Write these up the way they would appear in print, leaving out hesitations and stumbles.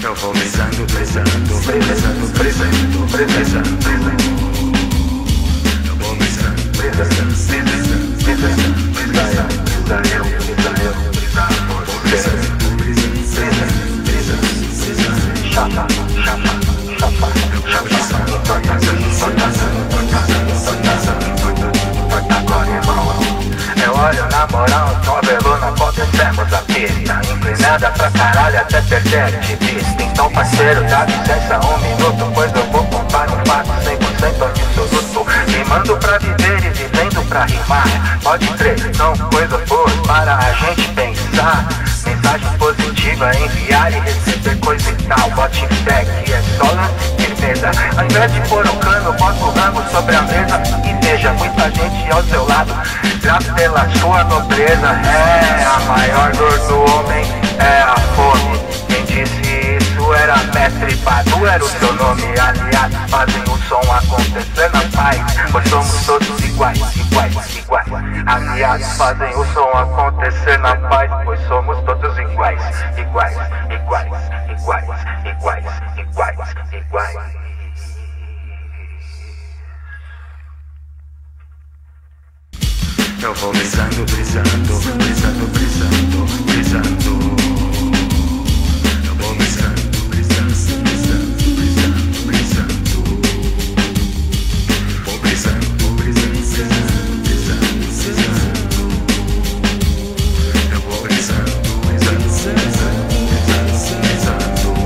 Eu vou brisando, brisando, brisando, brisando, brisando. Eu vou brisando, brisando, brisando, brisando, brisando. Eu olho na moral, novelo, não acontecemos aqui. Tá inclinada pra caralho até perder de vista. Então parceiro, dá licença um minuto, pois eu vou contar um fato 100% absoluto. Rimando pra viver e vivendo pra rimar. Pode crer, são coisas boas para a gente pensar. Mensagem positiva, enviar e receber coisa e tal. Bote fé que é só lance de firmeza. Ao invés de pôr um cano, bota o ramo sobre a mesa. E veja, muita gente ao seu lado, grave pela sua nobreza. É, a maior dor do homem é a fome. Quem disse isso era Mestre Badu, era o seu nome. Aliados fazem o som acontecer na paz, pois somos todos iguais, iguais, iguais. Aliados fazem o som acontecer na paz, pois somos todos iguais, iguais, iguais, iguais, iguais, iguais, iguais. Eu vou brisando, brisando, brisando, brisando, brisando. Eu vou brisando, brisando, brisando, brisando, brisando. Vou brisando, brisando, brisando, brisando. Eu vou brisando, brisando, brisando, brisando, brisando.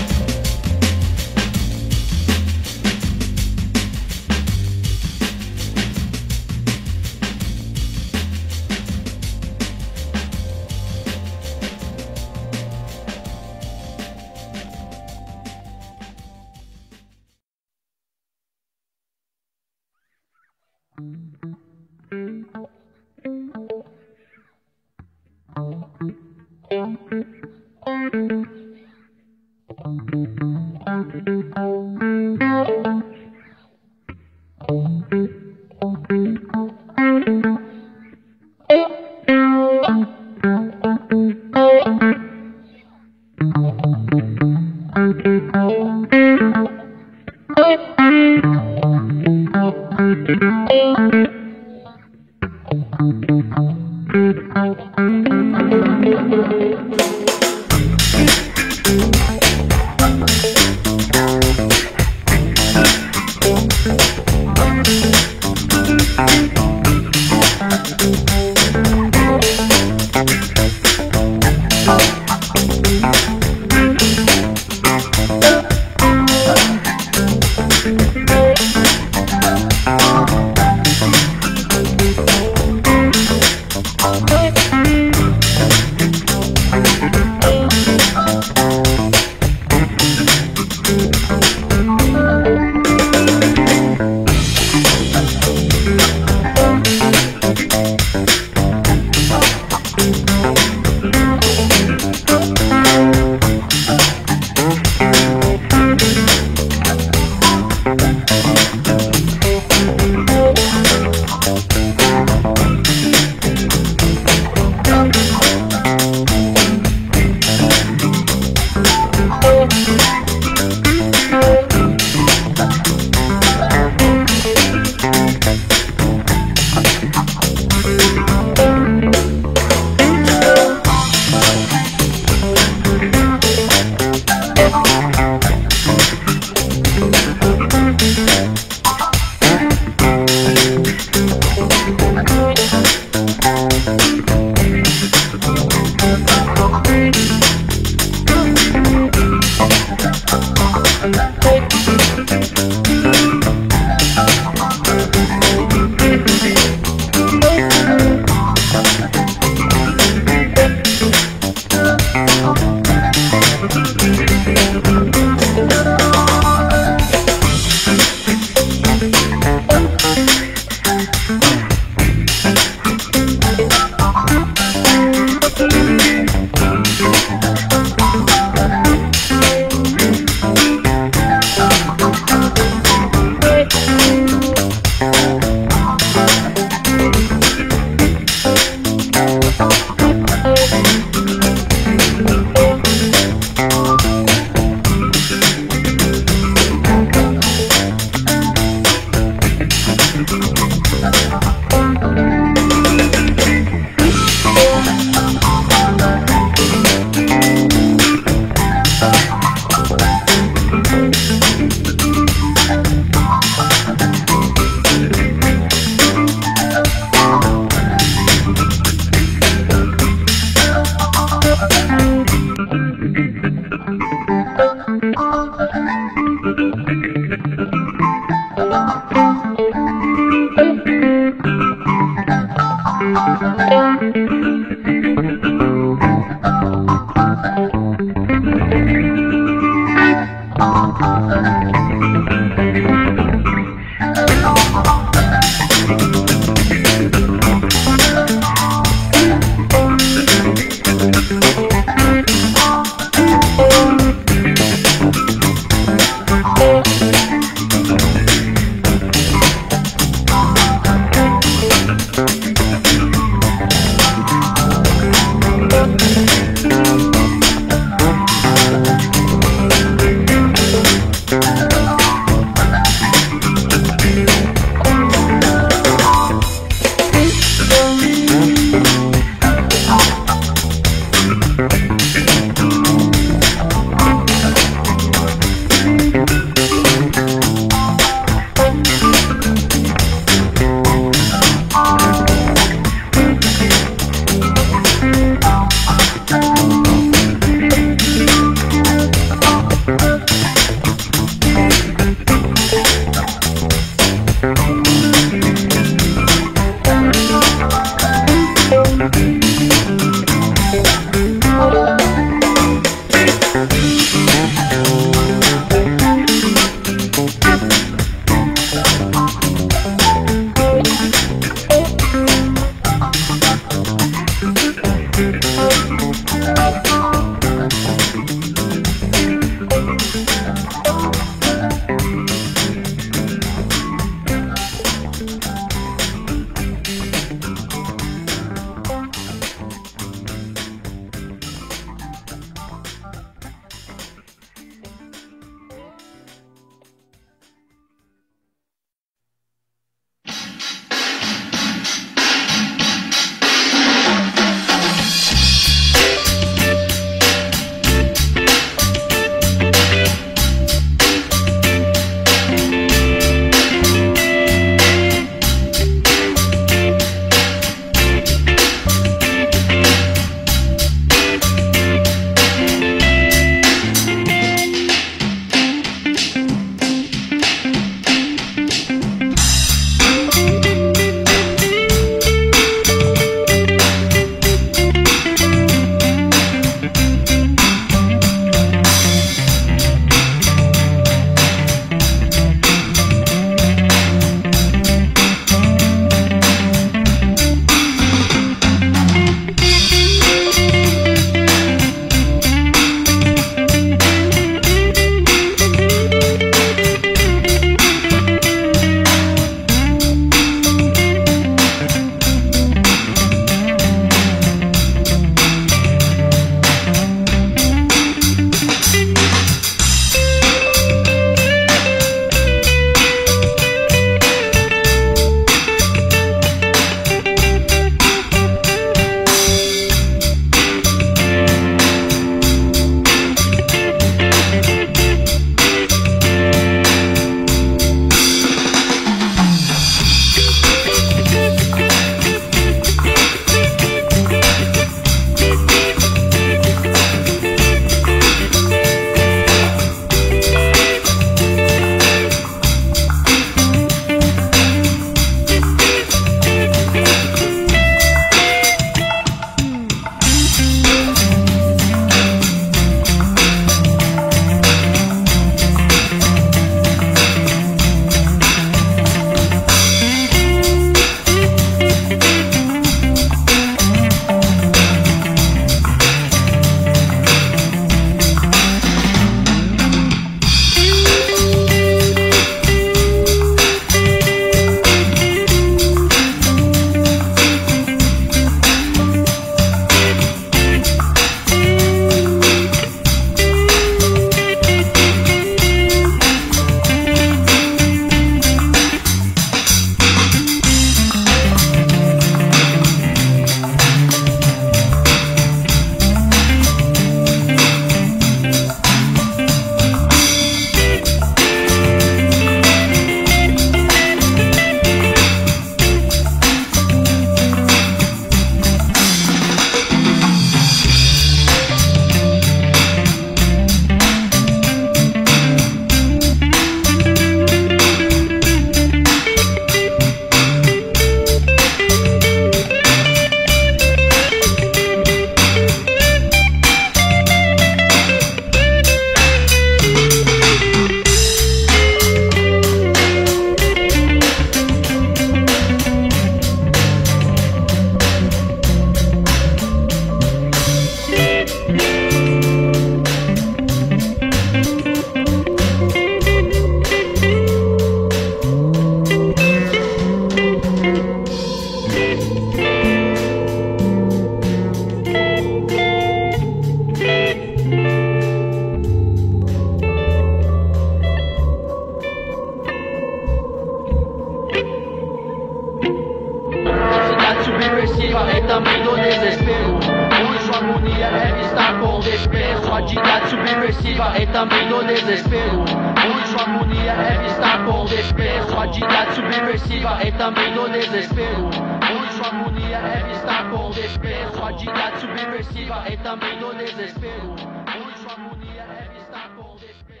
Suavidade subversiva e também do desespero, onde sua harmonia é vista com desprezo. Suavidade subversiva e também do desespero, onde sua harmonia é vista com desprezo. Suavidade subversiva e também do desespero, onde sua harmonia é vista com desprezo.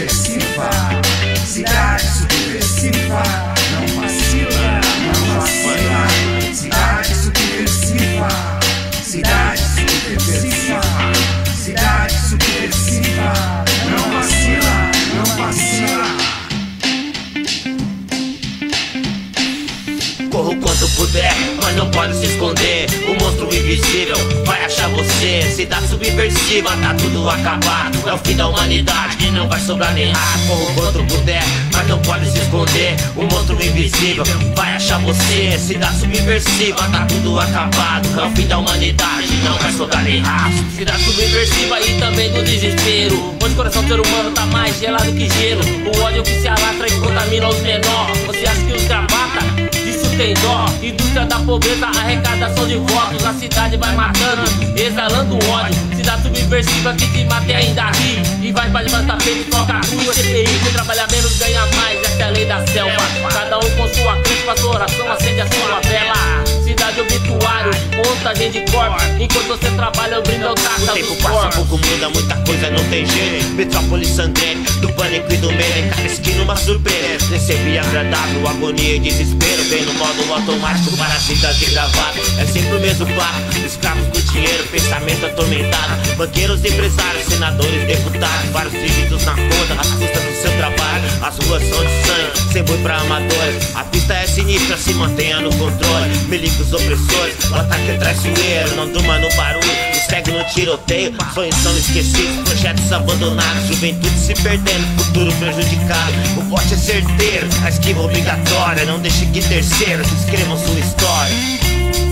subversiva, cidade subversiva, não vacila, não vacila. Cidade subversiva, cidade subversiva, cidade subversiva, não vacila, não vacila. Corro quanto puder, mas não pode se esconder. O monstro invisível vai achar você. Cidade subversiva, tá tudo acabado. É o fim da humanidade, não vai sobrar nem rato. Corro quanto puder, mas não pode se esconder. O monstro invisível vai achar você. Cidade subversiva, tá tudo acabado. É o fim da humanidade, não vai sobrar nem rato. Cidade subversiva e também do desespero, onde o coração do ser humano tá mais gelado que gelo. O ódio que se alastra e contamina os menores. Você acha que os gravata tem dó? Indústria da pobreza, arrecadação de votos. A cidade vai matando, exalando ódio. Cidade subversiva que te mata e ainda ri. E vai pra levantar peito, troca a cruz. CPI, quem trabalha menos ganha mais. Essa é a lei da selva. Cada um com sua cruz, com a sua oração, acende a sua vela. Cidade obituário, montagem de corpos. Enquanto você trabalha, eu brindo ao taxa. O tempo passa, pouco muda, muita coisa não tem jeito. Metrópole sangrente, do pânico e do medo. Em cada esquina uma surpresa. Recebi agradável, agonia e desespero. Vem no modo automático, parasitas de gravata. É sempre o mesmo papo, escravos do dinheiro, pensamento atormentado. Banqueiros, empresários, senadores, deputados. Vários dígitos na conta, às custas do seu trabalho. As ruas são de sangue, sem boi pra amadores. A pista é sinistra, se mantenha no controle. Milicos opressores, o ataque é traiçoeiro. Não durma no barulho, segue no tiroteio. Sonhos são esquecidos, projetos abandonados. Juventude se perdendo, futuro prejudicado. O bote é certeiro, a esquiva obrigatória. Não deixe que terceiros escrevam sua história.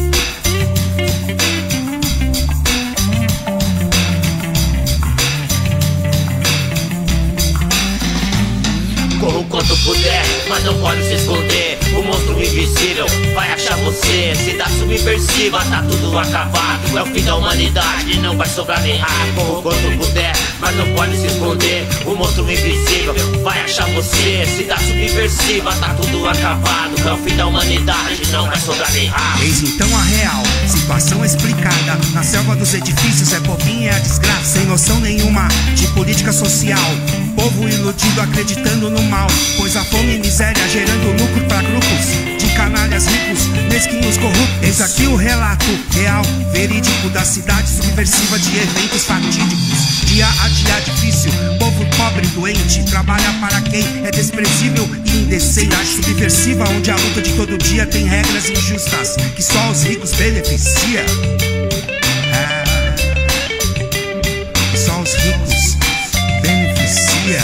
Corro quanto puder, mas não pode se esconder. O monstro invisível vai achar você. Cidade subversiva, tá tudo acabado. É o fim da humanidade, não vai sobrar nem rato. Corro quanto puder, mas não pode se esconder. O monstro invisível vai achar você. Cidade subversiva, tá tudo acabado. É o fim da humanidade, não vai sobrar nem rato. Eis então a real situação explicada. Na selva dos edifícios é bobinha, é a desgraça. Sem noção nenhuma de política social. Povo iludido acreditando no mal, pois a fome e miséria gerando lucro pra grupos de canalhas ricos, mesquinhos corruptos. Eis aqui o relato real, verídico da cidade subversiva de eventos fatídicos. Dia a dia difícil, povo pobre e doente trabalha para quem é desprezível e indecente. Cidade subversiva onde a luta de todo dia tem regras injustas que só os ricos beneficia. Só os ricos beneficia.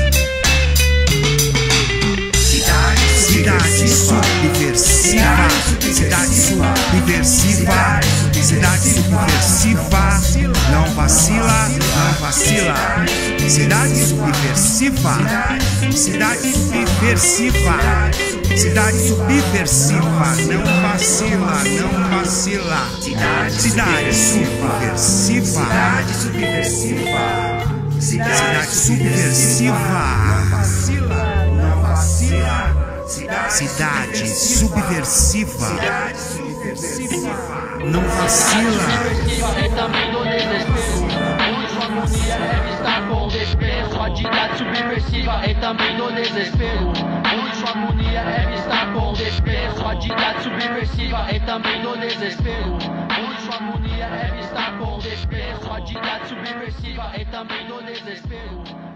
Cidade subversiva, cidade subversiva, cidade subversiva, não vacila, não vacila. Cidade subversiva, cidade subversiva, cidade subversiva, não vacila, não vacila. Cidade subversiva, cidade subversiva, cidade subversiva, não vacila, não vacila. Cidade subversiva, não vacila. É também do desespero, onde sua harmonia deve estar com desprezo. A cidade subversiva é também do desespero, onde sua harmonia deve estar com desprezo. A cidade subversiva é também do desespero, onde sua harmonia deve estar com desprezo. A cidade subversiva é também do desespero.